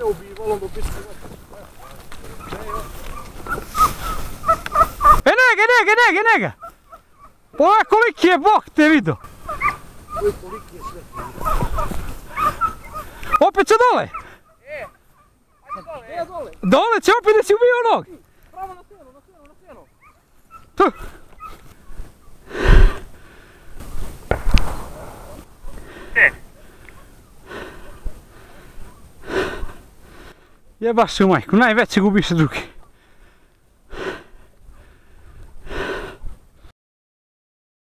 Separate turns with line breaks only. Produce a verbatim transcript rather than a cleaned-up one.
sve ubije, volom do bitku.
E nega, nega, nega, nega! Pogledaj koliki je bok te vidio!
Koji koliki je sve?
Opet će dole!
E, ajde dole, e dole!
Dole će opet da si ubio onog!
Pravo na sjeno, na sjeno, na sjeno!
Tu! Jebaš u majku, najvećeg ubiše drugi.